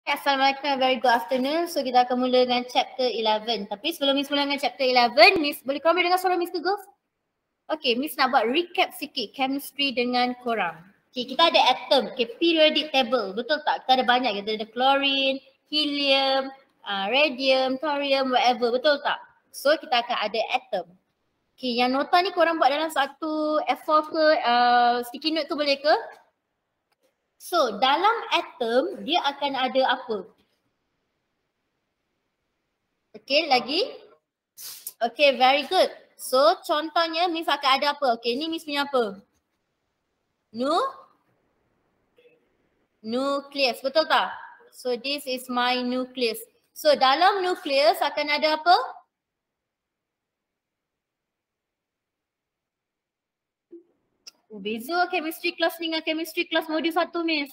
Assalamualaikum, very good afternoon. So kita akan mula dengan chapter 11. Tapi sebelum Miss mula dengan chapter 11, Miss boleh korang dengar suara Miss ke girls? Okay, Miss nak buat recap sikit chemistry dengan korang. Okay, kita ada atom, okay, periodic table, betul tak? Kita ada banyak, kita ada chlorine, helium, radium, thorium, whatever, betul tak? So kita akan ada atom. Okay, yang nota ni korang buat dalam satu A4 ke, sticky note tu boleh ke? So, dalam atom, dia akan ada apa? Okay, lagi? Okay, very good. So, contohnya Miss akan ada apa? Okay, ni Miss punya apa? Nucleus, betul tak? So, this is my nucleus. So, dalam nucleus akan ada apa? Beza chemistry class ni dengan chemistry class modul 1, Miss.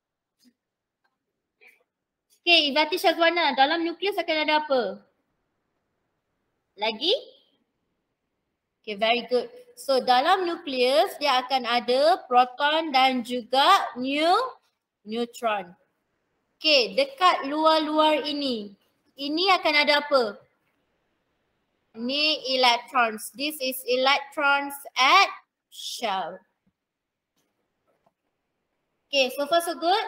Okay, Izati Syazwana, dalam nucleus akan ada apa? Lagi? Okay, very good. So, dalam nucleus dia akan ada proton dan juga neutron. Okay, dekat luar-luar ini akan ada apa? Ni electrons. This is electrons at shell. Okay, so far so good?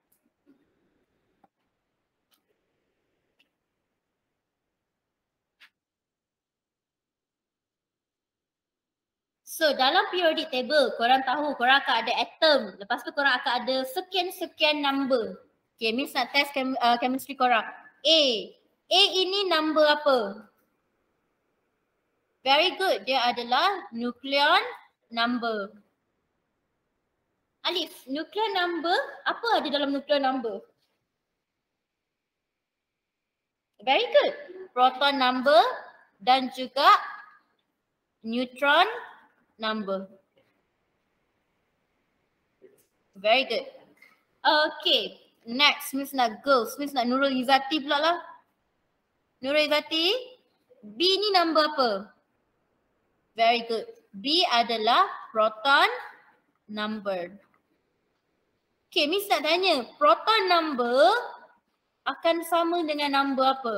So dalam periodic table, korang tahu korang akan ada atom. Lepas tu korang akan ada sekian-sekian number. Okay, Miss nak test chemistry korang. A ini number apa? Very good. Dia adalah nucleon number. Alif, nucleon number, apa ada dalam nucleon number? Very good. Proton number dan juga neutron number. Very good. Okay. Next, Miss nak girls. Miss nak Nurul Izzati pula lah. Nurul Izzati, B ni number apa? Very good. B adalah proton number. Okay, Miss nak tanya, proton number akan sama dengan number apa?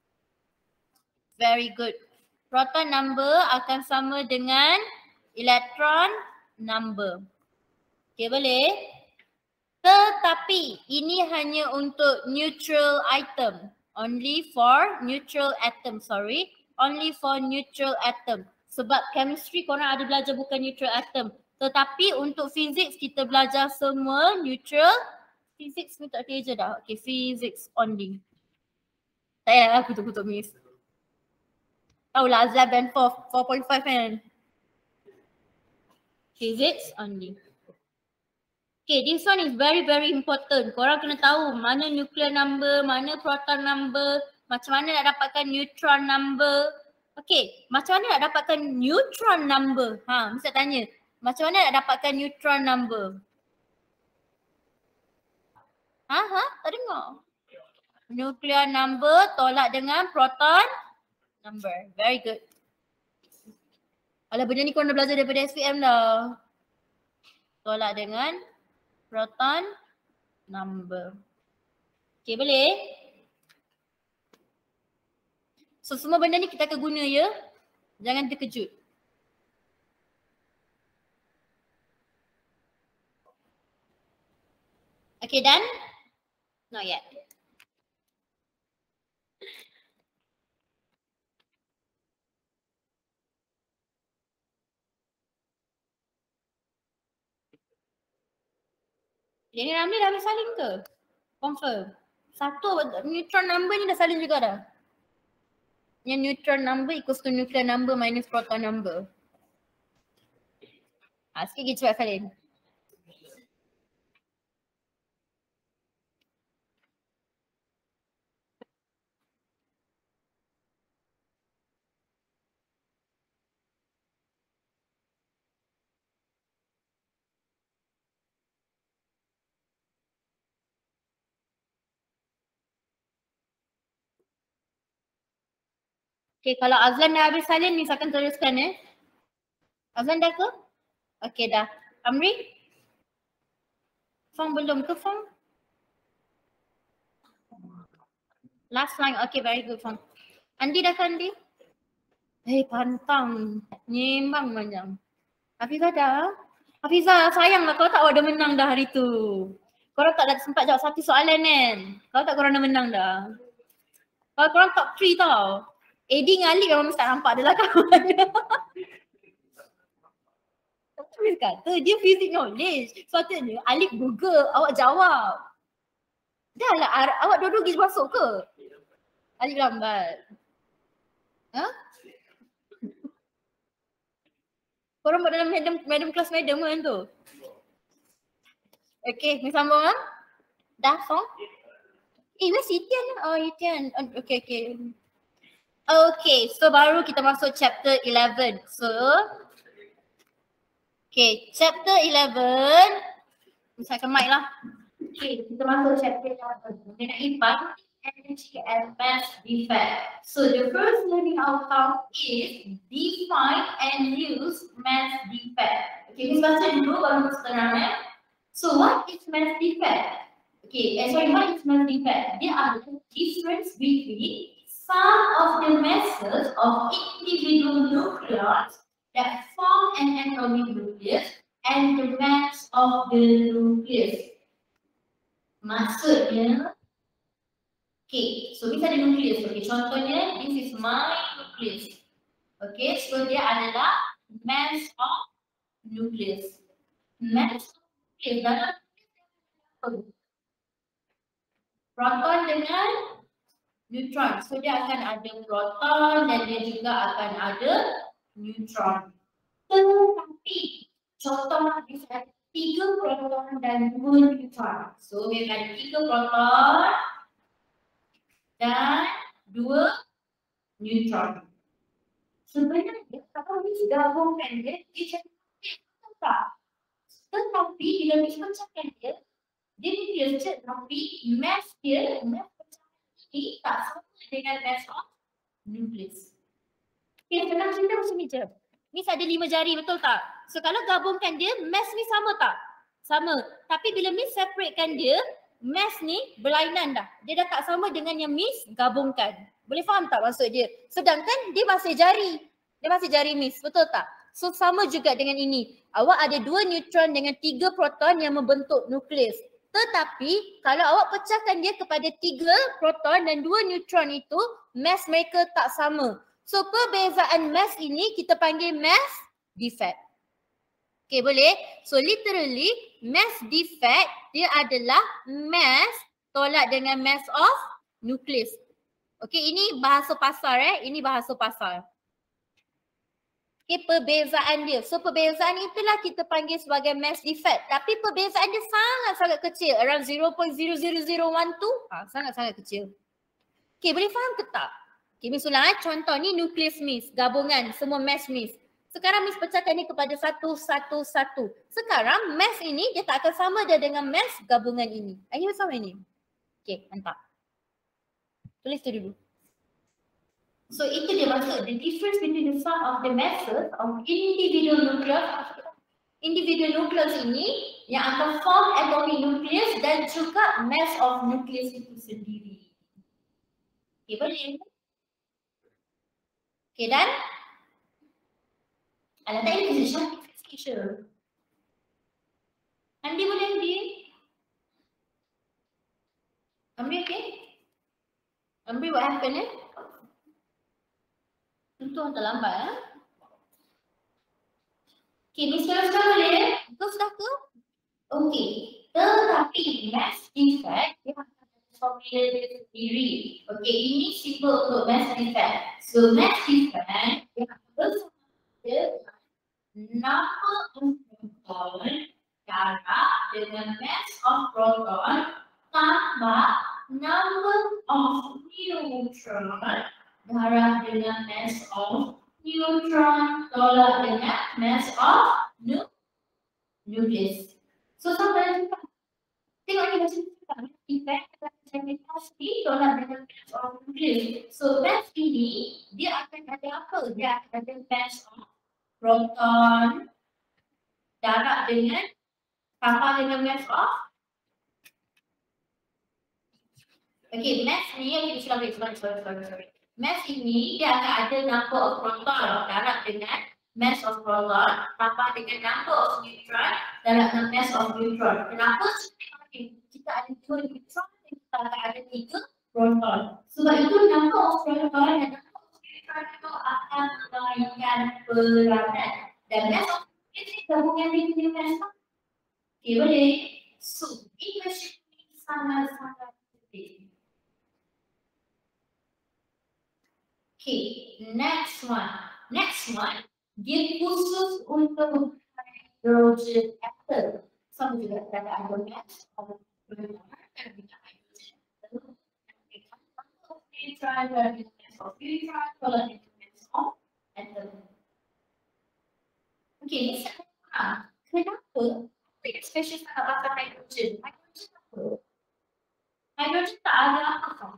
Very good. Proton number akan sama dengan electron number. Okay, boleh? Tetapi ini hanya untuk neutral atom. Only for neutral atom, sorry. Only for neutral atom. Sebab chemistry korang ada belajar bukan neutral atom. Tetapi untuk physics kita belajar semua neutral. Physics ni tak kerja dah. Okay, physics only. Tak payah aku kutuk Miss. Tahulah Azlab band 4.5 kan. Physics only. Okay, this one is very important. Korang kena tahu mana nuclear number, mana proton number, macam mana nak dapatkan neutron number. Okay, macam mana nak dapatkan neutron number? Mesti tanya. Macam mana nak dapatkan neutron number? Tak dengar. Nuclear number tolak dengan proton number. Very good. Alah, benda ni korang dah belajar daripada SPM dah. Tolak dengan proton number. Okay, boleh? So, semua benda ni kita akan guna ya. Jangan terkejut. Okay, done? Not yet. Jadi Ramli dah habis salin ke? Confirm. Satu neutron number ni dah salin juga dah. Yang neutron number equals to nuclear number minus proton number. Sikit lagi cepat salin. Okay, kalau Azlan dah habis salin, Miss akan teruskan Azlan dah ke? Okay, dah. Amri? Fong belum ke Fong? Last line. Okay, very good. Faham. Andi dah kan, Andi? Pantang. Nyembang macam. Hafizah dah? Hafizah, sayang lah kalau tak awak dah menang dah hari tu. Korang tak ada sempat jawab satu soalan kan? Kalau tak korang dah menang dah. Kalau korang top 3 tau. Adi dengan Alif memang mesti tak nampak adalah kawan. Tapi kata dia physics knowledge. Sepatutnya Alif Google, awak jawab. Dah lah, awak dua-dua pergi masuk ke? Alif lambat. Ha? Korang buat dalam madam kelas madam kan tu? Okay, ni sambung lah. Dah song? Where's Itian? Oh, Itian. Okay, okay. Okay, so baru kita masuk chapter 11. So, okay, chapter 11. Misalkan mic lah. Okay, kita masuk chapter 11. Mengenai binding energy and mass defect. So, the first learning outcome is define and use mass defect. Okay, kita baca dulu baru kita terangkan. So, what is mass defect? Okay, what is mass defect? There are the difference between some of the masses of individual nucleons that form an atomic nucleus and the mass of the nucleus. Maksudnya, okay, so kita ada nucleus. Okay, contohnya, this is my nucleus. Okay, so dia adalah mass of nucleus. Mass of nucleus dalam proton dengan neutron. So dia akan ada proton dan dia juga akan ada neutron. Tetapi contoh bisa ada 3 proton dan 2 neutron. So dia ada 3 proton dan 2 neutron. Sebenarnya kalau kita gabungkan dia jadi tak. Tetapi bila kita pecahkan dia nukleus je, tapi mass dia, mass ini tak sama dengan mass of nucleus. Okay, senang cerita macam ni je. Ni ada 5 jari, betul tak? So kalau gabungkan dia, mass ni sama tak? Sama. Tapi bila Miss separatekan dia, mass ni berlainan dah. Dia dah tak sama dengan yang Miss gabungkan. Boleh faham tak maksud dia? Sedangkan dia masih jari. Dia masih jari Miss, betul tak? So sama juga dengan ini. Awak ada 2 neutron dengan 3 proton yang membentuk nukleus. Tetapi kalau awak pecahkan dia kepada 3 proton dan 2 neutron itu, mass mereka tak sama. So perbezaan mass ini kita panggil mass defect. Okay, boleh? So literally mass defect dia adalah mass tolak dengan mass of nucleus. Okay, ini bahasa pasar ini bahasa pasar. Okay, perbezaan dia. So perbezaan itulah kita panggil sebagai mass defect. Tapi perbezaan dia sangat-sangat kecil. Around 0.00012. Sangat-sangat kecil. Okay, boleh faham ke tak? Okay, misalnya contoh ni nukleus Miss. Gabungan semua mass Miss. Sekarang Miss pecahkan ni kepada 1, 1, 1. Sekarang mass ini dia tak akan sama dia dengan mass gabungan ini. Ini bersama ini. Okay, mantap. Tulis tu dulu. So itu dia maksud the difference between the sum of the masses of individual nucleus. Individual nucleus ini yang akan form atomic nucleus dan juga mass of nucleus itu sendiri. Okay, boleh? Okay, dan alat tadi position fixation. Andi boleh ambil? Ambil okay? Ambil what happen Tentu orang terlambat Okay, Miss sekarang boleh? Kau sudah ke? Okay, tetapi mass defect dia akan ada formula dia sendiri. Okay, ini simple untuk mass defect. So mass defect dia akan bersama number of proton darah dengan mass of proton tambah number of neutron darah dengan mass of neutron tolak dengan mass of nucleus. So sampai jumpa. Tengok ni macam ni. Effect pasti tolak dengan mass of nucleus. So mass ini dia akan ada apa? Dia akan ada mass of proton darah dengan tambah dengan mass of Okay, mass ni, okay, sorry. Mass ini dia akan ada number of proton darab dengan mass of proton tambah dengan number of neutron darab dengan mass of neutron. Kenapa? Kita ada 2 neutron dan kita akan ada 3 proton. Sebab itu number of proton dan number of neutron itu akan memberikan peranan. Dan mass of neutron gabungan dengan mass of. Okay, boleh? So, equation ini sangat-sangat penting. Okay, next one. Dia khusus untuk hydrogen atom. Sama juga kata hydrogen atom. Okay, ni sekarang. Kenapa spesies tak pakai hydrogen? Hydrogen apa? Hydrogen tak ada apa?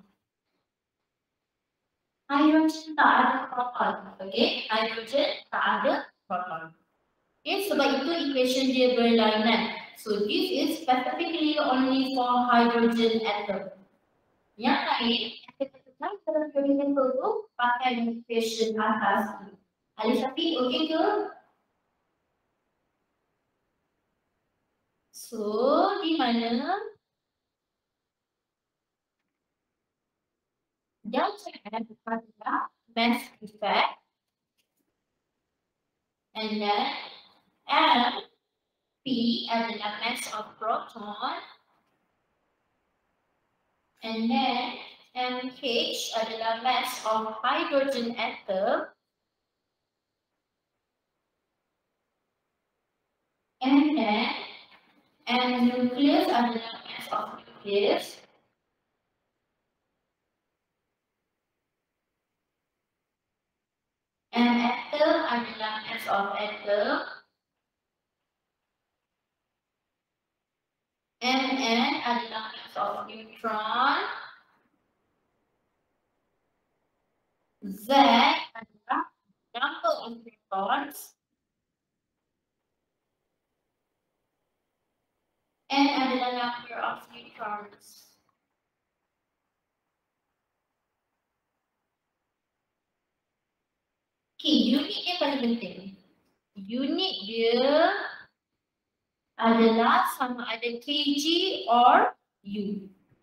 Hydrogen tak ada proton. Okay, hydrogen tak ada proton. Okay, sebab itu equation dia berlainan. So this is specifically only for hydrogen atom. Yang lain, dalam periodic tu pakai equation atas. Ali Syafiq, okay ke? So, di mana? Delta N adalah mass effect, and then M P adalah mass of proton, and then MH adalah mass of hydrogen atom, and then M nucleus adalah mass of nucleus, and atom adalah mass of atom, Mn adalah mass of neutron, Z adalah number of protons, N adalah number of neutrons. Okay, unit dia paling penting. Unit dia adalah sama ada kg or U.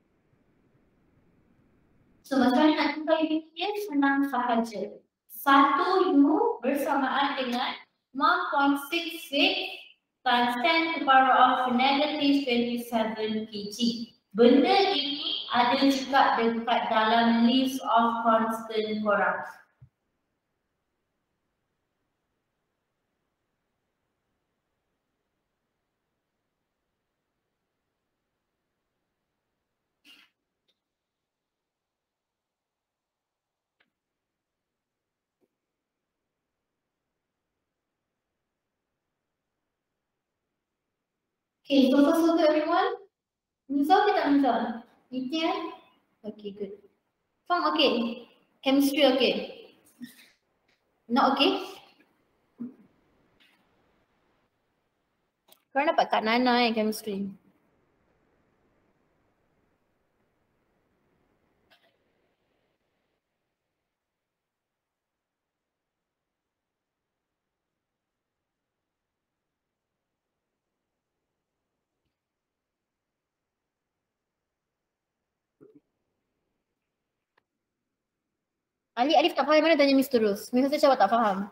So, macam mana nak tukar unit dia? Senang sahaja. 1 U bersamaan dengan 1.66 times 10 to the power of negative 27 kg. Benda ini ada juga dekat dalam list of constant Coram. Okay, so far so good everyone? Nizam ke tak Nizam? Nitya? Okay, good. Faham okay? Chemistry okay? Not okay? Korang dapat Kak Nana chemistry. Alif tak faham mana tanya Miss terus. Miss rasa jawab tak faham.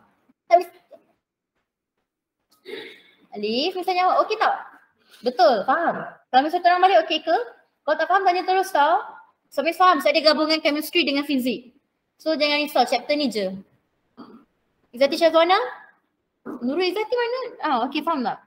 Alif, Miss tanya awak okey tak? Betul, faham. Kalau Miss terang balik okey ke? Kalau tak faham tanya terus tau. So Miss faham, saya ada gabungan chemistry dengan fizik. So jangan risau, chapter ni je. Izzati Syazwana? Nurul Izzati mana? Okey, faham tak?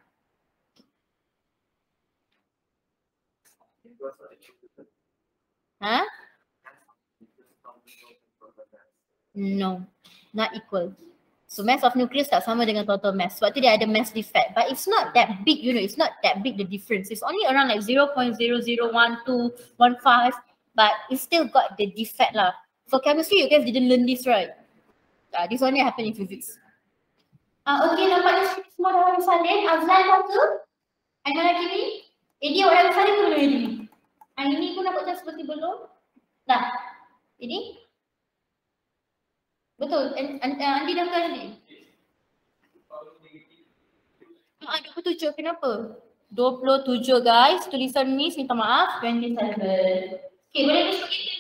No, not equal. So mass of nucleus tak sama dengan total mass. Sebab tu dia ada mass defect. But it's not that big, you know, it's not that big the difference. It's only around like 0.001215, but it's still got the defect lah. For chemistry, you guys didn't learn this, right? This only happen in physics. Okay, nampaknya semua dah habis salin. Azlan kata? Aiman lagi ni? Eddie awak dah habis salin ke belum Eddie? Ini pun nampak seperti belum? Ini? Betul. Andi dah kan Andi? 27. Kenapa? 27 guys. Tulisan Miss minta maaf. 27. Okay, boleh Miss pergi?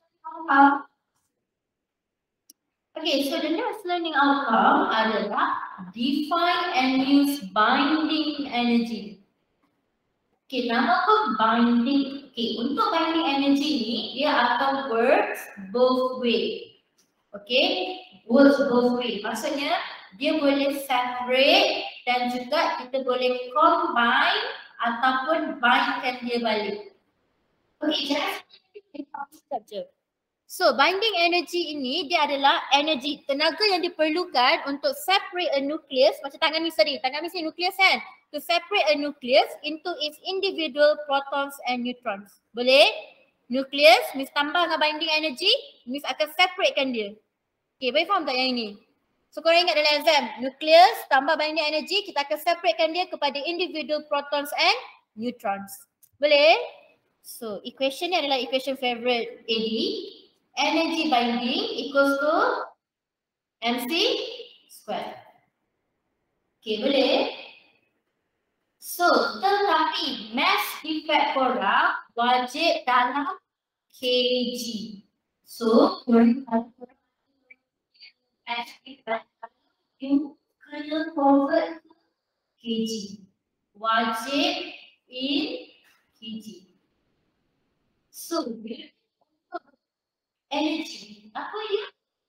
Okay, so the next learning outcome adalah define and use binding energy. Okay, nama apa binding? Okay, untuk binding energy ni dia akan works both way. Okay, works both way. Maksudnya dia boleh separate dan juga kita boleh combine ataupun bindkan dia balik. Okay, jangan sekejap je. So, binding energy ini dia adalah energi, tenaga yang diperlukan untuk separate a nucleus, macam tangan Miss tadi, tangan Miss ni nucleus kan? To separate a nucleus into its individual protons and neutrons. Boleh? Nucleus, Miss tambah dengan binding energy, Miss akan separatekan dia. Okay, boleh faham tak yang ini? So, korang ingat dalam exam, nucleus tambah binding energy, kita akan separatekan dia kepada individual protons and neutrons. Boleh? So, equation ni adalah equation favorite AD. Energy binding equals to MC square. Okay, boleh? So, tetapi mass effect korang wajib dalam kg. So, mass effect you kena convert kg. Wajib in kg. So, energy. Apa ya?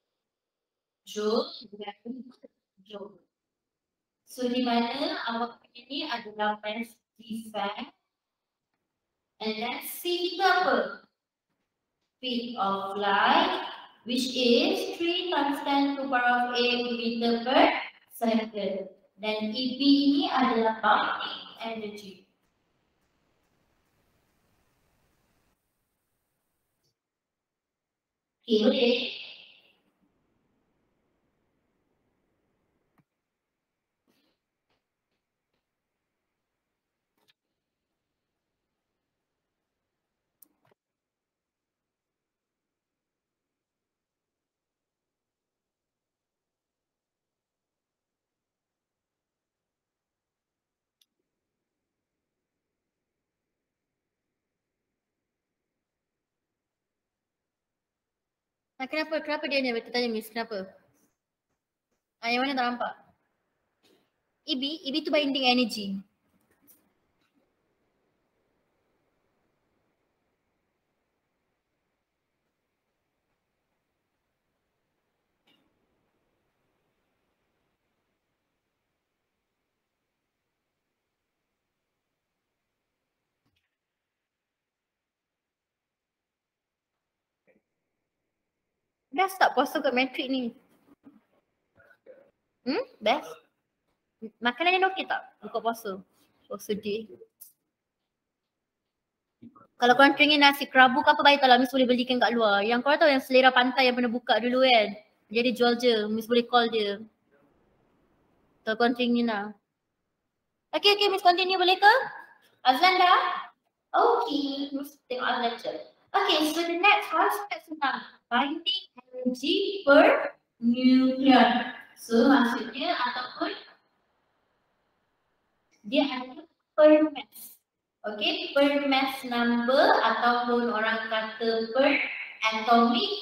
Joule. So di mana awak punya ni adalah mass effect. And then C itu apa? Speed of light, which is 3 times 10 to the power of 8 meter per second. Dan EB ini adalah binding energy. Okay, boleh? Kenapa? Kenapa dia ni? Betul tanya Miss, kenapa? Yang mana tak nampak? EB tu binding energy. Best tak puasa kat matrik ni? Best? Makanan yang okey tak buka puasa? Puasa day. Kalau korang teringin nasi kerabu ke apa, baik tak lah Miss boleh belikan kat luar. Yang korang tahu yang Selera Pantai yang pernah buka dulu kan? Dia ada jual je, Miss boleh call dia. Kalau korang teringin lah. Okay, Miss continue boleh ke? Azlan dah? Okay, Miss tengok Azlan je. Okay, so the next one tentang binding energy per nucleon. So maksudnya ataupun dia ada per mass. Okay, per mass number ataupun orang kata per atomic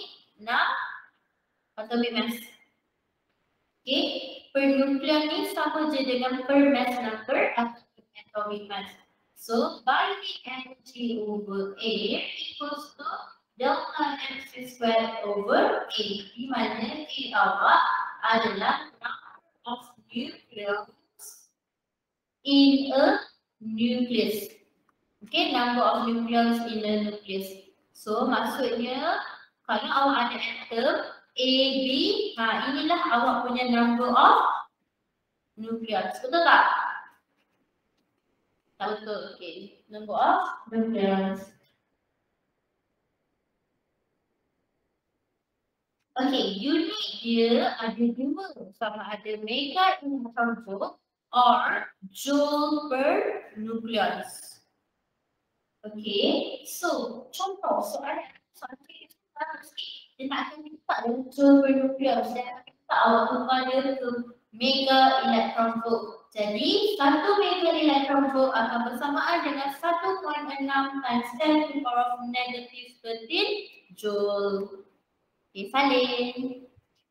mass. Okay, per nucleon ni sama je dengan per mass number ataupun atomic mass. So, binding energy over A equals to delta MC squared over A. Di mana A awak adalah number of nucleons in a nucleus. Okay, number of nucleons in a nucleus. So, maksudnya kalau awak ada atom A, B, inilah awak punya number of nucleons. Betul tak? Tak betul. Okay, number of nucleons. Okay, unit dia ada dua. Sama ada mega atau joule or joule per nucleons. Okay, so contoh soalan Dia nak akan letak dia bernukleus dan letak awak kepada ke mega electron volt. Jadi, 1 mega electron volt akan bersamaan dengan 1.6 times 10 to the power of negative 13 joule. Okay, salin.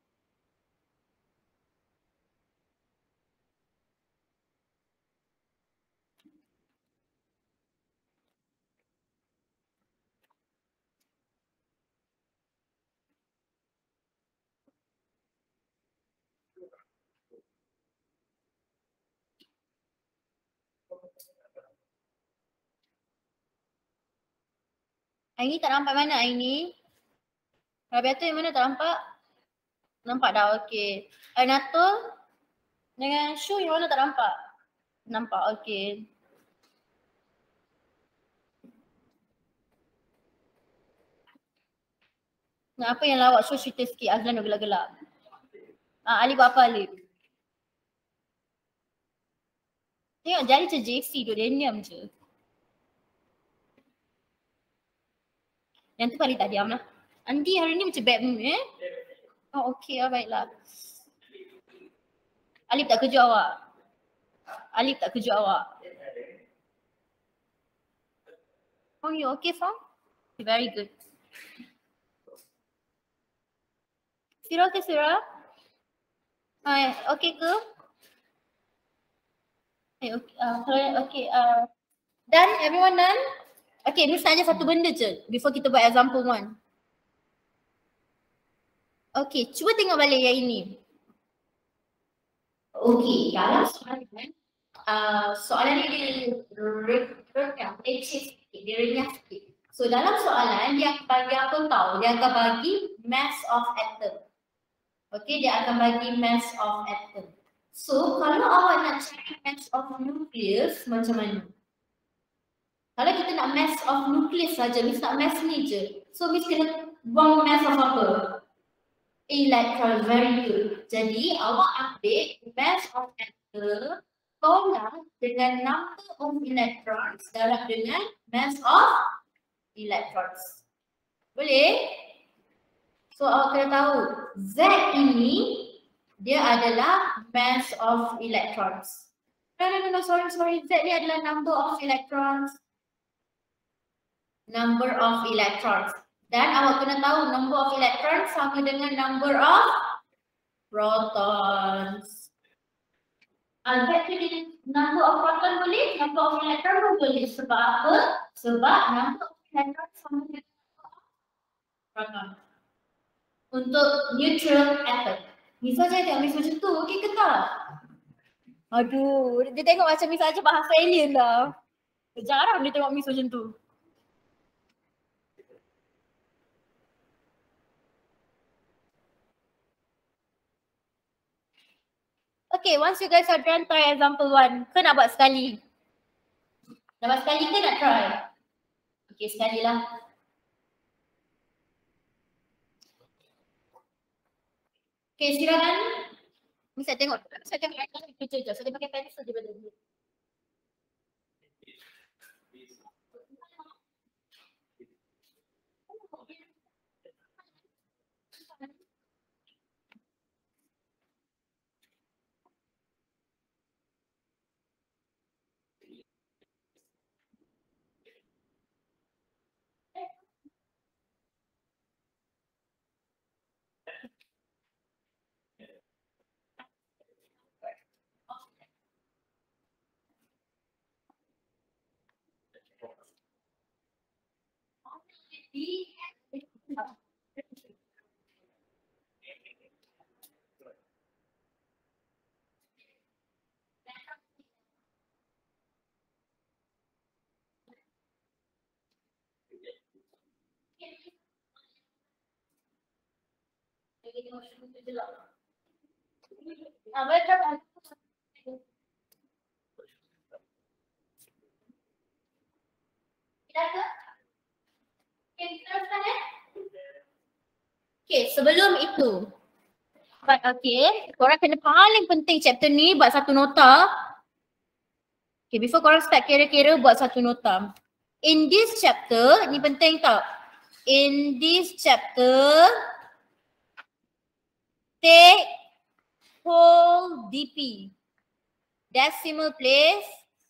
Aini tak nampak mana Aini? Rabiatul yang mana tak nampak? Nampak dah, okey. Ainatul dengan Shu yang mana tak nampak? Nampak, okey. Nah, apa yang lawak Shu cerita sikit, Azlan dah gelak-gelak. Ali buat apa Ali? Tengok jari macam JC tu, dia diam je. Yang tu paling tak diam lah. Andi hari ni macam bad mood Oh okey lah, baiklah. Alif tak kejut awak. Alif tak kejut awak. Oh you okay Fong? Very good. Sira ke Sira? Okay ke? Okay. Done? Everyone done? Okay, ni saja satu benda je before kita buat example 1. Okay, cuba tengok balik yang ini. Okay, dalam soalan ni dia renyah sikit. So dalam soalan dia akan bagi apa tahu? Dia akan bagi mass of atom. Okay, dia akan bagi mass of atom. So kalau awak nak cari mass of nucleus macam mana? Kalau kita nak mass of nucleus saja, Miss nak mass ni je. So Miss kena buang mass of apa? Electron, very good. Jadi awak ambil mass of atom tolak dengan number of electrons darab dengan mass of electrons. Boleh? So awak kena tahu Z ini dia adalah mass of electrons. No, sorry. Z ni adalah number of electrons. Number of electrons. Dan awak kena tahu number of electrons sama dengan number of protons. Z ni number of proton boleh, number of electron pun boleh. Sebab apa? Sebab number of electron sama dengan proton. Untuk neutral atom. Misal je tengok Miss macam tu, okey ke tak? Aduh, dia tengok macam Miss aja bahasa alien dah. Jarang dia tengok Miss macam tu. Okay, once you guys are done, try example 1. Ke nak buat sekali? Nak buat sekali ke nak try? Okay, sekali lah. Okay, silakan. Miss saya tengok kerja je. So dia pakai pencil je pada dia. Okay, sebelum itu. Okay, korang kena paling penting chapter ni buat satu nota. Okay, before korang start kira-kira buat satu nota. In this chapter, ni penting tau. In this chapter, Take whole DP. Decimal place.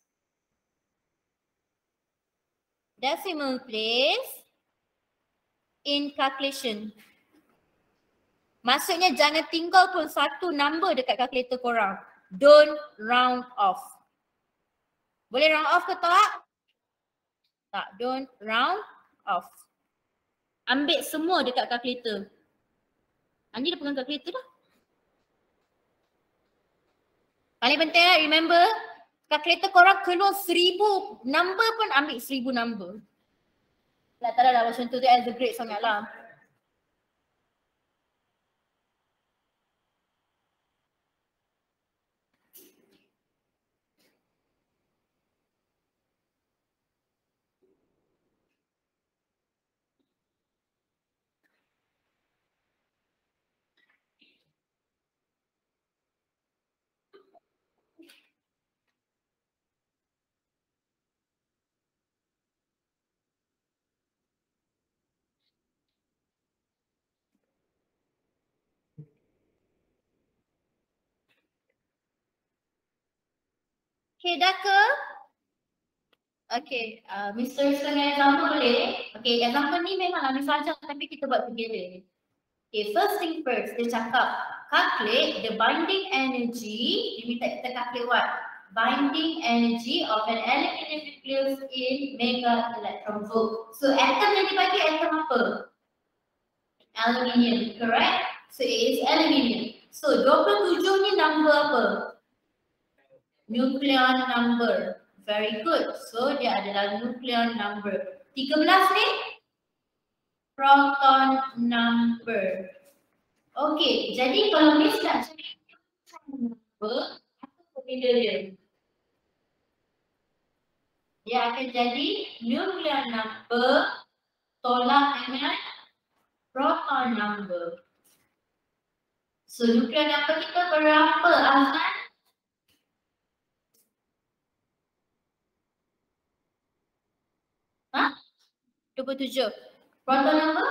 Decimal place in calculation. Maksudnya jangan tinggal pun satu number dekat kalkulator korang. Don't round off. Boleh round off ke tak? Tak, don't round off. Ambil semua dekat kalkulator. Andi dah pegang kalkulator dah. Paling penting lah, remember, kalkulator korang keluar 1000 number pun ambil 1000 number. Tak tahu lah macam tu as a grade sangat lah. Okay, dah ke? Okay, Mr. Setengah example boleh? Okay, example ni memanglah misal saja tapi kita buat together. Okay, first thing first, dia cakap calculate the binding energy. Dia minta kita calculate what? Binding energy of an aluminium nucleus in mega electron volt. So atom yang dibagi atom apa? Aluminium, correct? So it is aluminium. So 27 ni number apa? Nucleon number. Very good. So dia adalah nucleon number. 13 ni? Proton number. Okay, jadi kalau Miss nak cari proton number, apa formula dia? Dia akan jadi nucleon number tolak dengan proton number. So nucleon number kita berapa, Azlan? Ha? 27. Proton number?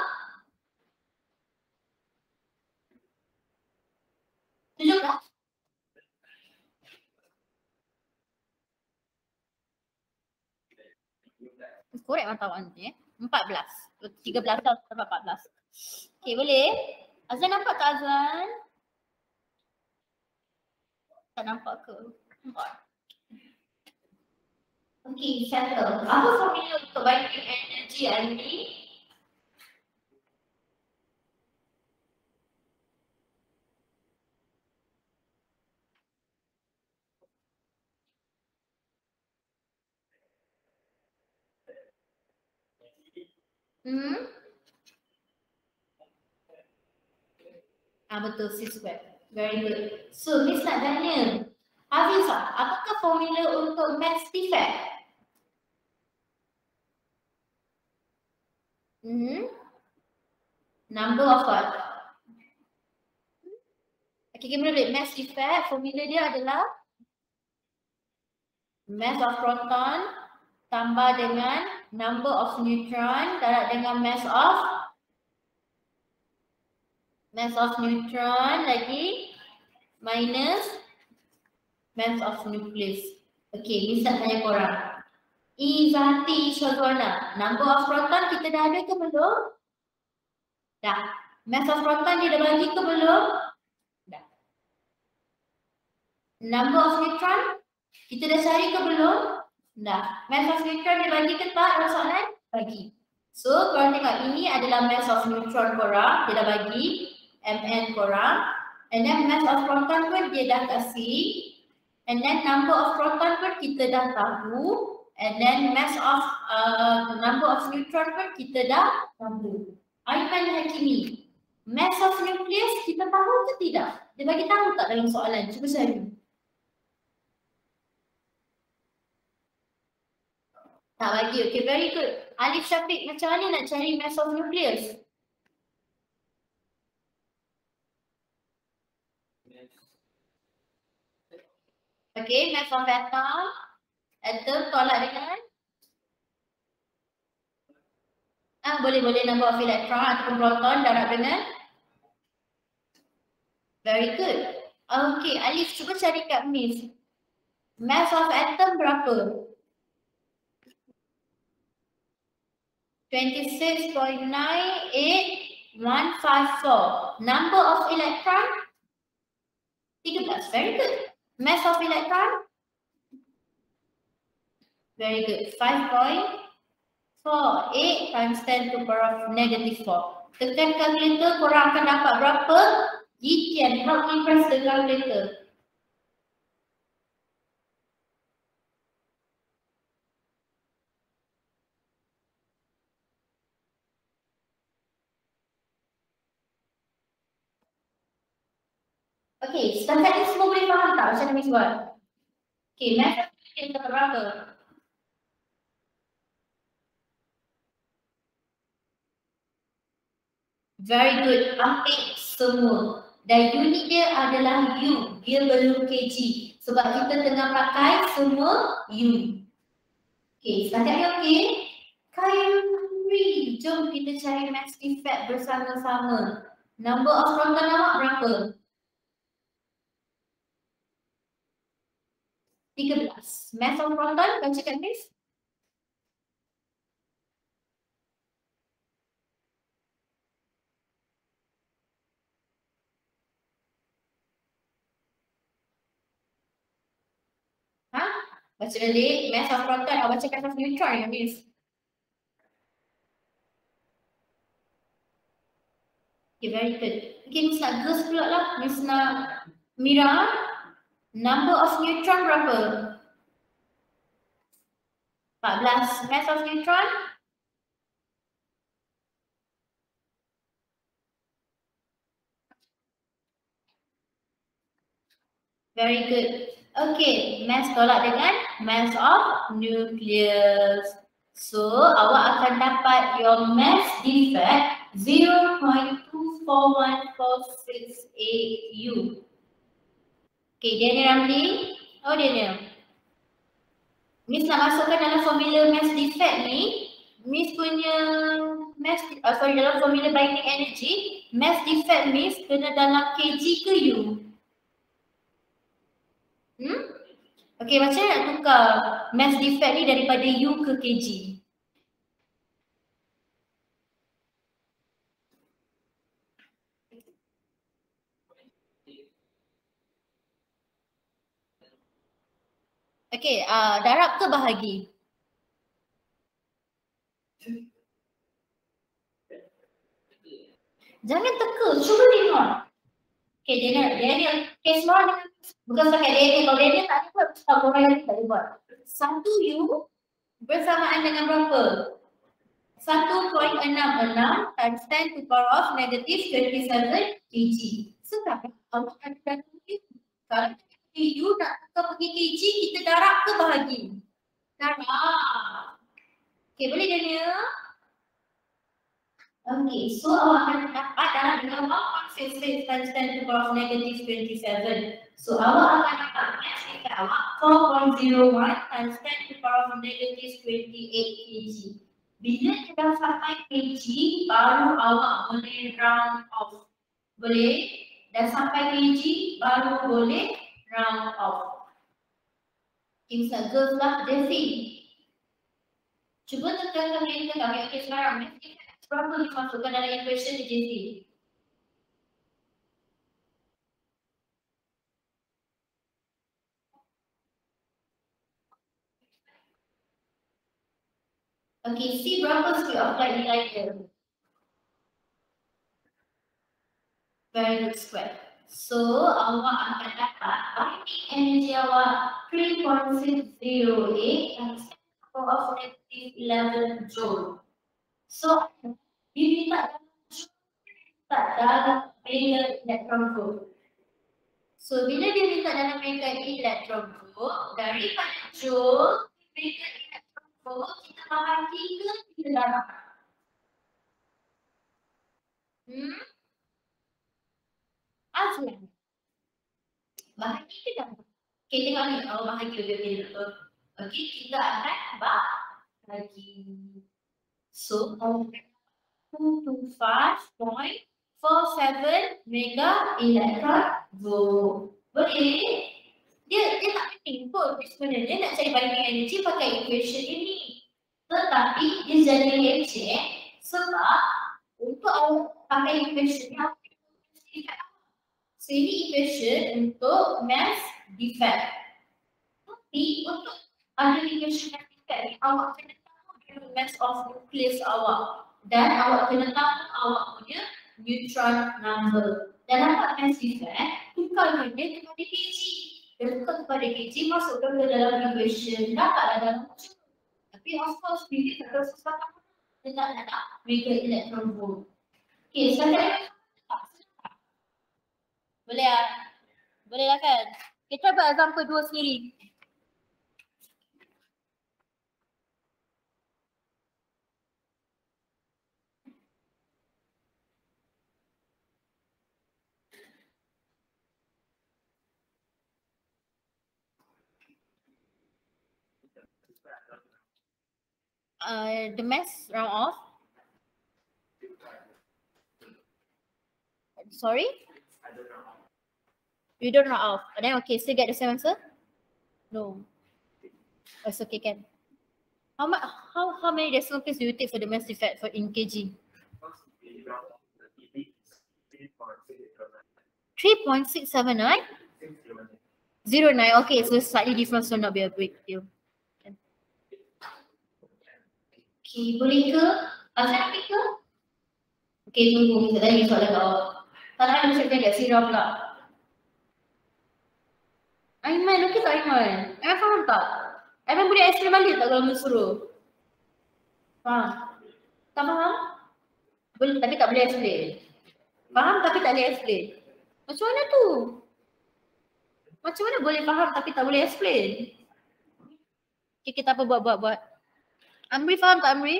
17. Korek pantauan ni 14. 13 sampai 14. Okay, boleh? Azlan nampak tak Azlan? Tak nampak ke? Nampak. Okay, settle. Apa formula untuk binding energy hari ni? Betul, C square. Very good. So, Miss nak tanya, Hafizah, apakah formula untuk mass defect? Number of what? Okay, gimana boleh? Mass defect, formula dia adalah mass of proton tambah dengan number of neutron darab dengan mass of neutron lagi minus mass of nucleus. Okay, Miss nak tanya korang. Izati Syazwana, number of proton kita dah ada ke belum? Dah. Mass of proton dia dah bagi ke belum? Dah. Number of neutron kita dah cari ke belum? Dah. Mass of neutron dia bagi ke tak dalam soalan? Bagi. So, korang tengok ini adalah mass of neutron korang. Dia dah bagi Mn korang. And then mass of proton pun dia dah kasih. And then number of proton pun kita dah tahu. And then mass of number of neutron pun kita dah tahu. Aiman Hakimi, mass of nucleus kita tahu ke tidak? Dia bagi tahu tak dalam soalan? Cuba cari. Tak bagi, okay, very good. Alif Syafiq, macam mana nak cari mass of nucleus? Okay, mass of atom tolak dengan boleh number of electron ataupun proton darab dengan Very good. Okay, Alif cuba cari kat Miss. Mass of atom berapa? 26.98154. Number of electron? 13. Very good. Mass of electron? Very good. 5.48 times 10 to the power of negative 4. Tekan kalkulator, korang akan dapat berapa? Yikian, help me press the calculator. Okay, setakat ni semua boleh faham tak macam mana Miss buat? Okay, math kita dapat berapa? Very good, ambil semua. Dan unit dia adalah U, dia belum kg. Sebab kita tengah pakai semua U. Okay, setakat ni okay? Khairi, jom kita cari mass defect bersama-sama. Number of proton awak berapa? 13. Mass of proton, bacakan Miss. Ha? Baca balik, mass of proton, awak baca mass of neutron ya Miss. Okay, very good. Okay, Miss nak girls pula lah. Miss nak Mira. Number of neutron berapa? 14. Mass of neutron? Very good. Okay, mass tolak dengan mass of nucleus. So, awak akan dapat your mass defect 0.241468 U. Okay, Daniel Ramli. Oh, Daniel. Miss nak masukkan dalam formula mass defect ni. Miss punya mass, dalam formula binding energy, mass defect Miss kena dalam kg ke U? Okay, macam mana nak tukar mass defect ni daripada U ke kg? Okay, darab ke bahagi? Jangan teka, cuba tengok. Okay, Daniel. Okay, semua dengan bukan setakat Daniel. Kalau Daniel tak ada buat, korang lagi tak boleh buat. 1 U bersamaan dengan berapa? 1.66 times 10 to the power of negative 27 kg. Sekarang awak akan ganti. Kalau U nak tukar pergi kg, kita darab ke bahagi? Darab. Okay, boleh Daniel? Okay, so awak akan dapat dalam dengan 1.66 times 10 to the power of negative 27. So awak akan dapat mass dekat awak 4.01 times 10 to the power of negative 28 kg. Bila kita sampai kg, baru awak boleh round off. Boleh? Dan sampai kg, baru boleh round off. Kim girls lah, Devi. Cuba tekan kami ke kami. Okay, sekarang berapa dimasukkan dalam equation di JC? Okay, C berapa speed of light nilai dia? Very good square. So, awak akan dapat binding energy awak 3.608 times 10 to the power of negative 11 joule. So, diminta dalam mega electron volt. So, bila dia minta dalam mega electron volt, daripada joule, mega electron volt, kita bahagi ke kita darab? Azlan. Bahagi ke darab? Okay, tengok ni. Oh, bahagi lebih betul. Okay, kita akan bahagi. So, 225.47 mega electron Boleh. Dia tak penting pun sebenarnya nak cari binding energy pakai equation ini. Tetapi dia jadi leceh sebab untuk pakai equation ni so ini equation untuk mass defect. Tapi untuk ada equation mass defect ni awak kena tahu dulu mass of nucleus awak dan awak kena tahu awak punya neutron number. Dan dapat mass defect, tukarkan dia kepada kg. Dia tukar kepada kg, masukkan ke dalam equation, dapatlah dalam muncul. Tapi of course, bila tak rasa sesuatu, dia nak mega electron volt. Okay, sekarang boleh lah. Boleh lah kan? Kita buat example 2 sendiri. The mass round off. Sorry? You don't round off. And then okay, still get the same answer? No. Oh, it's okay, can. How many decimal places do you take for the mass defect for in kg? 3.679? 09. Okay, so slightly different, so not be a big deal. Okay, boleh ke? Azan ambil ke? Okay, tunggu. Kita tanya soalan kat awak. Tak nak ada macam kat sirap pula. Aiman, okey tak Aiman? Aiman faham tak? Aiman boleh explain balik tak kalau Mus suruh? Faham? Tak faham? Boleh, tapi tak boleh explain. Faham tapi tak boleh explain. Macam mana tu? Macam mana boleh faham tapi tak boleh explain? Okay, kita apa buat. Amri faham tak Amri?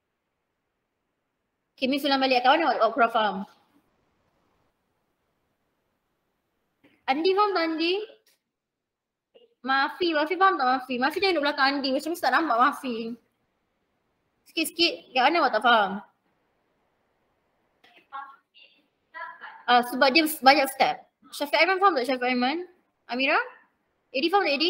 Okay, Miss ulang balik. Kawan awak kurang faham. Andi faham tak Andi? Mafi faham tak Mafi? Mafi jangan duduk belakang Andi. Macam Miss tak nampak Mafi. Sikit-sikit. Kat mana awak tak faham? Sebab dia banyak step. Syafiq Aiman faham tak Syafiq Aiman? Amira? Edi faham tak Edi?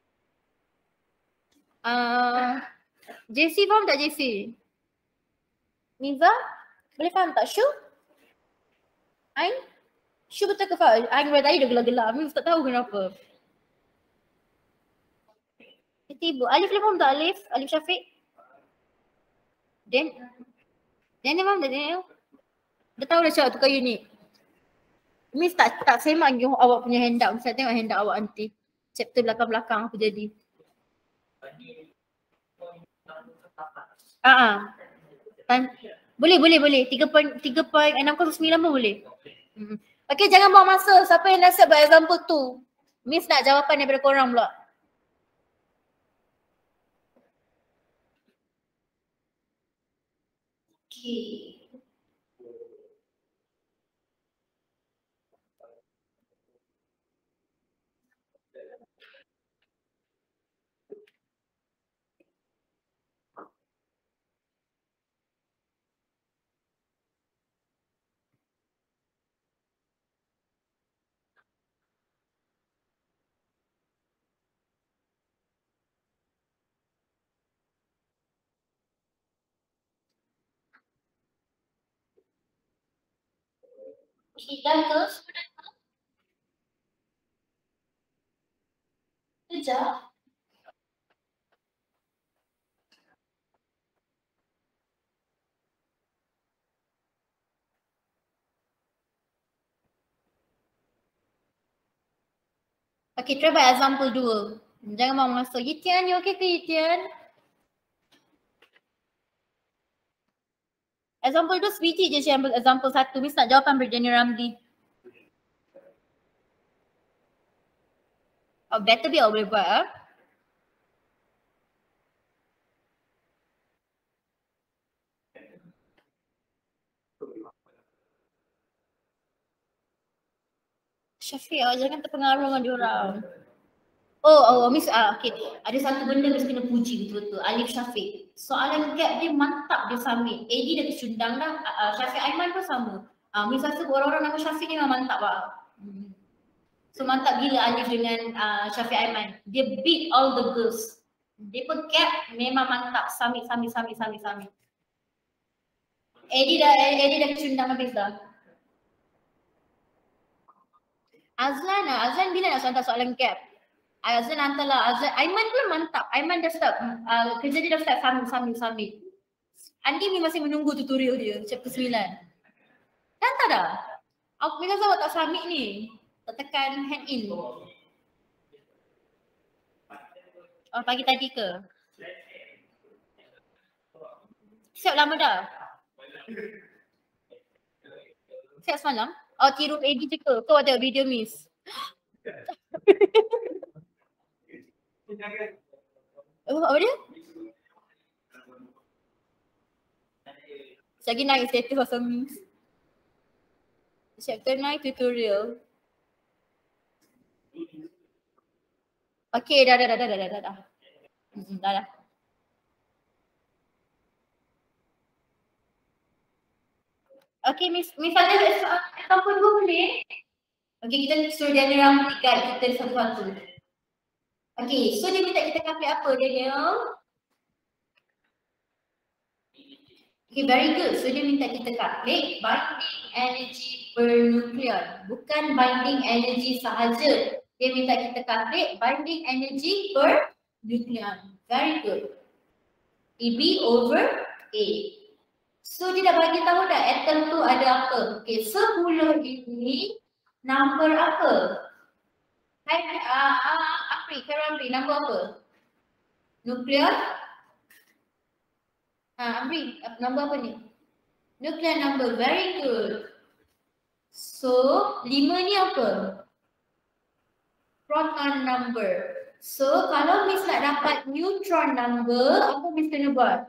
JC faham tak JC? Niza? Boleh faham tak? Syu? Ain? Syu betul ke faham? Ain dari tadi dah gelap-gelap. Miss tak tahu kenapa. Ibu. Alif faham tak Alif? Alif Syafiq? Daniel faham tak Daniel? Dia tahu dah cakap tukar unit. Miss tak semak awak punya handout. Miss tengok handout awak nanti. Chapter belakang-belakang apa jadi. Boleh. 3.609 pun boleh. Okay, jangan buang masa. Siapa yang dah siap buat example tu? Miss nak jawapan daripada korang pula. Okay. Dah ke? Sudah ke? Sekejap. Okay, try by example 2. Jangan buang masa. Yitian, you okay ke Yitian? Example 2 sebiji je saya ambil example 1. Miss nak jawapan Bridgeni Ramli. Oh, better be awak boleh buat. Syafiq, awak jangan terpengaruh dengan diorang. Miss, okay. Ada satu benda Miss kena puji betul-betul. Alif Syafiq. Soalan gap dia mantap dia submit. Edi dah tercundang dah. Syafiq Aiman pun sama. Miss rasa orang-orang nama Syafiq ni memang mantap lah. So mantap gila Alif dengan Syafiq Aiman. Dia beat all the girls. Dia pun cap memang mantap. Samit. Eddie dah cundang habis dah. Azlan bila nak hantar soalan cap? Azlan hantarlah. Aiman pun mantap. Aiman dah start kerja dia dah start sambil. Andi ni masih menunggu tutorial dia chapter 9. Hantar dah. Aku because awak tak submit ni. Tak tekan hand in. Oh, pagi tadi ke? Siap lama dah. Siap semalam? Oh, tiru Eddie je ke? Kau ada video miss. Apa dia? Lagi naik status pasal miss. Chapter 9 tutorial. Okay, dah. Dah. Okay, Miss ada ataupun boleh. Okay, kita suruh Daniel Ramli guide kita satu-satu. Okay, so dia minta kita copy apa Daniel? Okay, very good. So dia minta kita calculate binding energy per nucleon. Bukan binding energy sahaja. Dia minta kita calculate binding energy per nucleon. Very good. EB over A. So dia dah bagi tahu dah atom tu ada apa. Okay, 10 ini number apa? Hai, Amri, number apa? Nucleon? Amri, number apa ni? Nucleon number, very good. So, 5 ni apa? Proton number. So, kalau Miss nak dapat neutron number, apa Miss kena buat?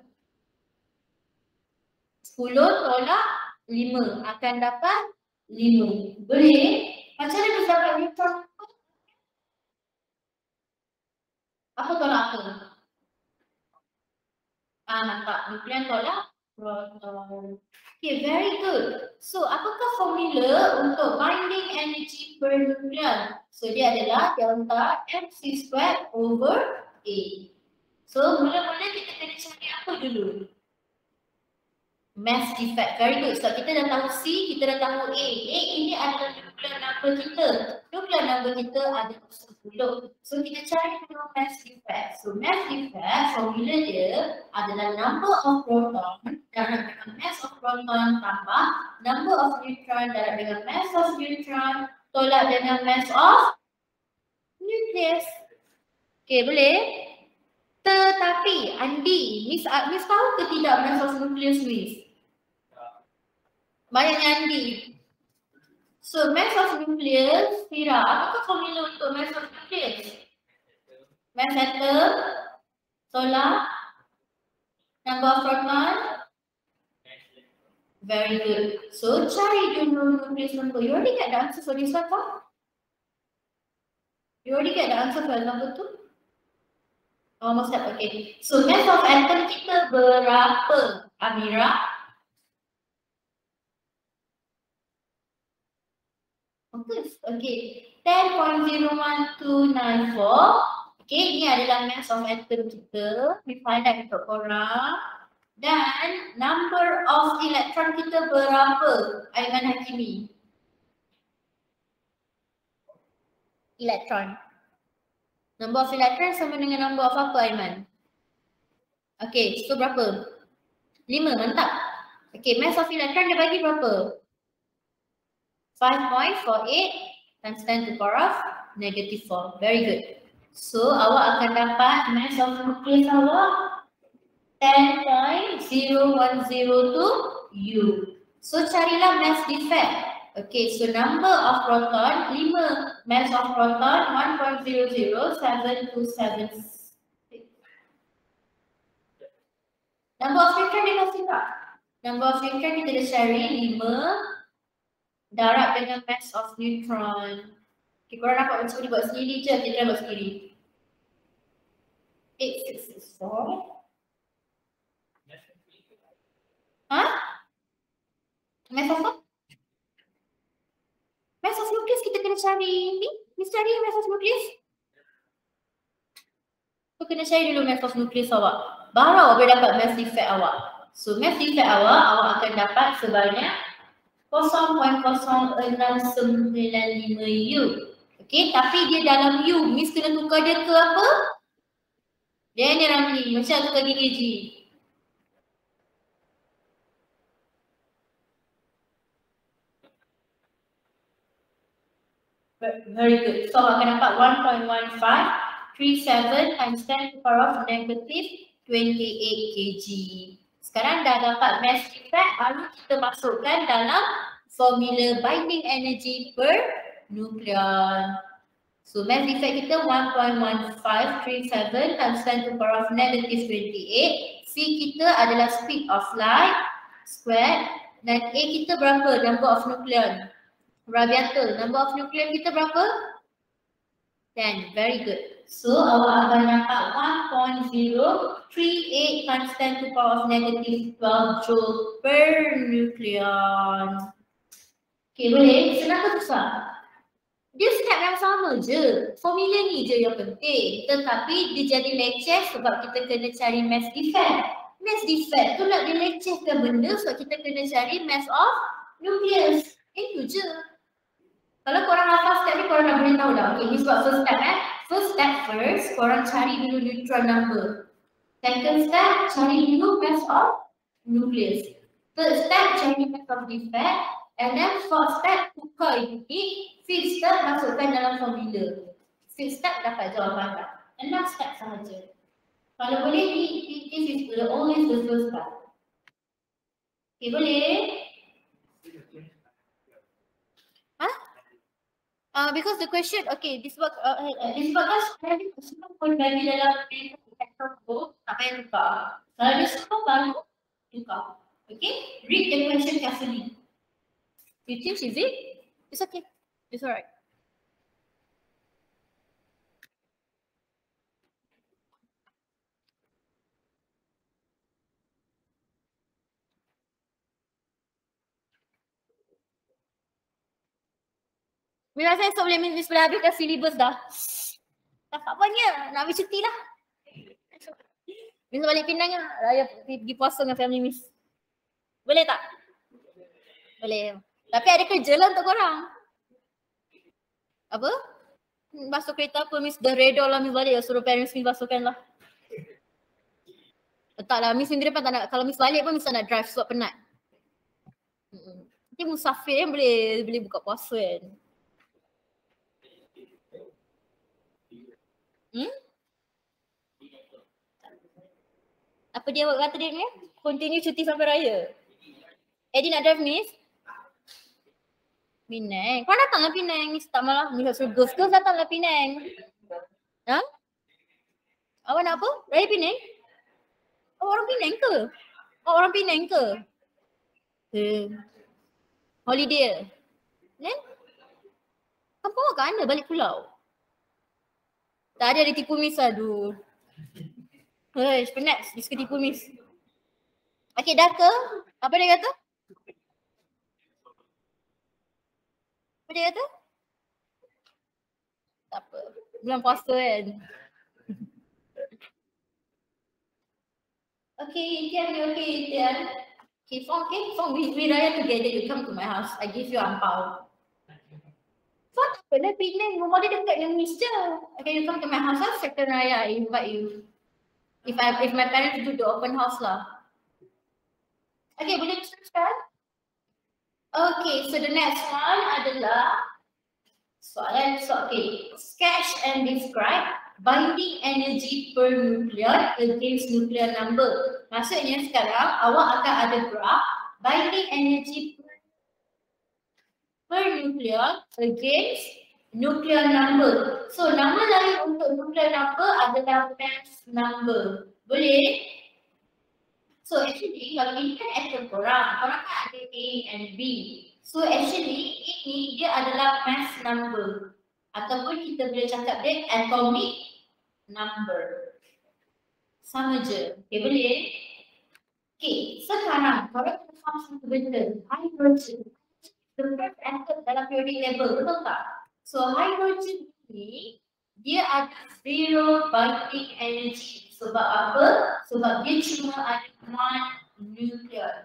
10 tolak 5 akan dapat 5. Boleh? Macam mana Miss dapat neutron? Apa tolak apa? Nampak. Nucleon tolak proton. Okay, very good. So, apakah formula untuk binding energy per nucleon? So, dia adalah delta mc squared over A. So, mula-mula kita kena cari apa dulu? Mass defect. Very good. So, kita dah tahu C, kita dah tahu A. A ini adalah nucleon number kita. Nucleon number kita ada 10. So, kita cari dulu mass defect. So, mass defect formula dia adalah number of proton darab dengan mass of proton tambah number of neutron darab dengan mass of neutron tolak dengan mass of nucleus. Okay, boleh? Tetapi Andi, Miss tahu ke tidak mass of nucleus Miss? Banyaknya Andi. So mass of nucleus, Fira, apakah formula untuk mass of nucleus? Mass atom tolak number of proton. Very good. So cari dulu nucleus number. You already get the answer for this one, huh? You already get the answer for number 2? Almost step, okay. So mass of atom kita berapa, Amira? Okay, 10.01294. Okay, ini adalah mass of atom kita. We find out untuk korang. Dan number of electron kita berapa, Aiman Hakimi? Electron. Number of electron sama dengan number of apa, Aiman? Okay, so berapa? 5, mantap. Okay, mass of electron dia bagi berapa? 5.48 times 10 to the power of -4. Very good. So, awak akan dapat mass of nucleus awak 10.0102 U. So, carilah mass defect. Okay, so number of proton 5, mass of proton 1.007276. Number of neutron dia kasih tak? Number of neutron kita dah cari 5 darab dengan mass of neutron. Okay, korang dapat macam ni buat sendiri je, kita buat sendiri. 8664. Mass of what? Mass of nucleus kita kena cari ni. Miss cari mass of nukleus. So kena cari dulu mass of nukleus awak. Baru awak boleh dapat mass defect awak. So mass defect awak akan dapat sebanyak 0.0695 U. Okay, tapi dia dalam U. Miss kena tukar dia ke apa? Dia ni Ramli. Macam tukar kg. Very good. So akan dapat 1.1537 times 10 to the power of negative 28 kg. Sekarang dah dapat mass defect, baru kita masukkan dalam formula binding energy per nukleon. So mass defect kita 1.1537 times 10 to the power of negative 28. C kita adalah speed of light squared dan A kita berapa? Number of nukleon. Radiator, number of nukleon kita berapa? 10, very good. So awak akan dapat 1.038 times 10 to the power of negative 12 joule per nukleon. Okay, boleh? Senang ke susah? Dia step yang sama je. Formula ni je yang penting. Tetapi dia jadi leceh sebab kita kena cari mass defect. Mass defect tu nak dilecehkan benda sebab kita kena cari mass of nucleus. Itu je. Kalau korang hafal step ni, korang dah boleh tahu dah. Okay, ni sebab first step First step first, korang cari dulu neutron number. Second step, cari dulu mass of nucleus. Third step, cari mass of defect. And then fourth step, tukar ini. Fifth step, masukkan dalam formula. Fifth step, dapat jawapan dah. 6 step sahaja. Kalau boleh, this is always the first step. Okay, boleh? Because the question, okay, disebabkan semua pun bagi dalam paper tu, tak payah tukar. Kalau dia semua baru, tukar. Okay, read the question carefully. You think is it? It's okay. It's alright. Bila saya stop boleh Miss boleh habis dah syllabus dah. Tak apanya, nak ambil cuti lah. Miss balik Penang lah, raya pergi puasa dengan family Miss. Boleh tak? Boleh. Tapi ada kerja lah untuk korang. Apa? Basuh kereta apa Miss dah redor lah Miss balik, suruh parents Miss basuhkan lah. Tak lah, Miss minggu depan tak nak, kalau Miss balik pun Miss tak nak drive sebab penat. Nanti musafir yang boleh buka puasa kan. Apa dia kata dia ni? Continue cuti sampai raya. Eddie nak drive Miss? Penang. Kau datanglah Penang. Miss tak malah. Miss suruh girls datanglah Penang. Ha? Awak nak apa? Raya Penang? Awak orang Penang ke? Awak orang Penang ke? Holiday. Then? Kampung awak kat mana? Balik pulau? Tak ada, dia tipu Miss aduh. Hei, penat. Dia suka tipu Miss. Okay, dah ke? Apa dia kata? Apa dia kata? Tak apa. Bulan puasa kan? Okay, Tian. Okay, Fong, we raya together. You come to my house. I give you ampau. Fong, tak apa lah Penang. Rumah dia dekat dengan Miss je. Okay, you come to my house lah. Second raya, I invite you. If my parents do the open house lah. Okay, boleh teruskan? Okay, so the next one adalah soalan, okay. Sketch and describe binding energy per nucleon against nucleon number. Maksudnya sekarang awak akan ada graf binding energy per nucleon against nucleon number. So nama lain untuk nucleon number adalah mass number. Boleh? So actually kalau ini kan atom korang kan ada A and B. So actually ini dia adalah mass number. Ataupun kita boleh cakap dia atomic number. Sama je. Okay, boleh? Okay, sekarang korang kena faham satu benda. Hydrogen. The first atom dalam periodic table, betul tak? So hydrogen ni dia ada zero binding energy. Sebab apa? Sebab dia cuma ada one nucleon.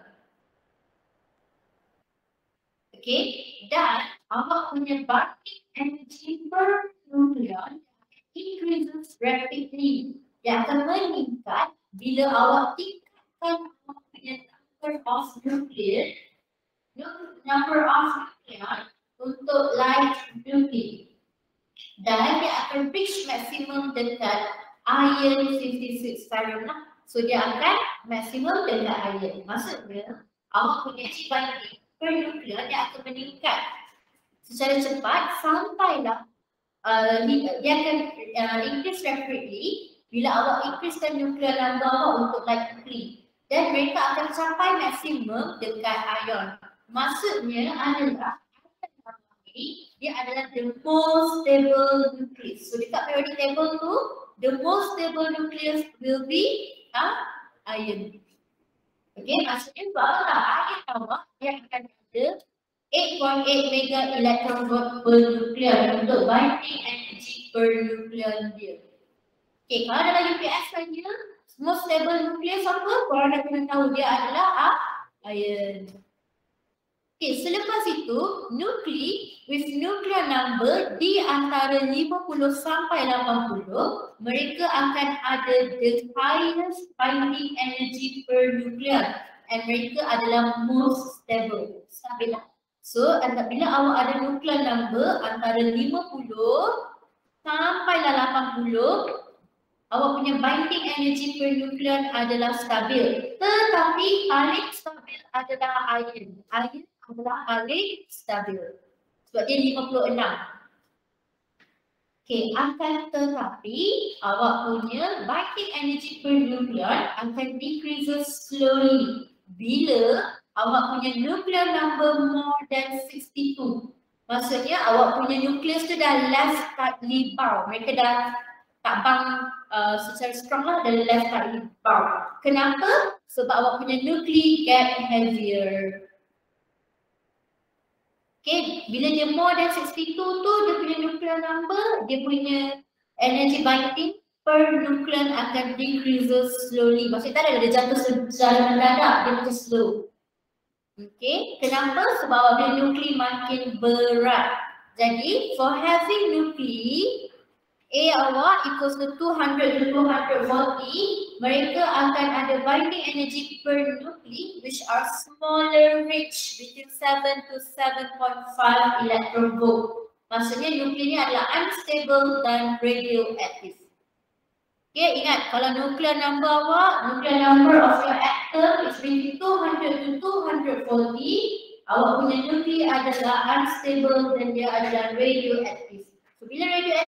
Okay, dan awak punya binding energy per nucleon increases rapidly. Dia akan meningkat bila awak tingkatkan awak punya number of nucleon untuk light nuclei. Dan dia akan reach maximum dekat iron 56 ferron. So dia akan maximum dekat iron. Maksudnya awak punya energy binding per nucleon dia akan meningkat secara cepat sampailah dia akan increase rapidly bila awak increasekan nuclear number awak untuk light nuclei. Dan mereka akan capai maksimum dekat ion. Maksudnya adalah dia adalah the most stable nucleus. So dekat periodic table tu, the most stable nucleus will be iron. Okay, maksudnya barulah iron awak dia akan ada 8.8 mega electron volt per nucleon untuk binding energy per nucleon dia. Okay, kalau dalam UPS saja, most stable nucleus apa? Korang dah kena tahu dia adalah iron. Okay, selepas itu, nuclei with nuclear number di antara 50 sampai 80, mereka akan ada the highest binding energy per nucleon and mereka adalah most stable. Stabil lah. So, bila awak ada nuclear number antara 50 sampai 80, awak punya binding energy per nucleon adalah stabil. Tetapi paling stabil adalah iron. Iron adalah paling stabil. Sebab dia 56. Okay, akan tetapi awak punya binding energy per nucleon akan decreases slowly bila awak punya nuclear number more than 62. Maksudnya awak punya nukleus tu dah less tightly bound. Mereka dah tak bound secara strong lah, dah less tightly bound. Kenapa? Sebab awak punya nuclei get heavier. Okay, bila dia more than 62 tu, dia punya nuclear number, dia punya energy binding per nucleon akan decreases slowly. Maksudnya tak ada dia jatuh secara mendadak, dia macam slow. Okay, kenapa? Sebab awak punya nuclei makin berat. Jadi, for having nuclei, A awak equals to 200 to 240, mereka akan ada binding energy per nuclei which are smaller range between 7 to 7.5 electron volt. Maksudnya nuclei ni adalah unstable dan radioactive. Okay, ingat kalau nuclear number awak, nuclear number of your atom is between 200 to 240, awak punya nuclei adalah unstable dan dia adalah radioactive. So bila radioactive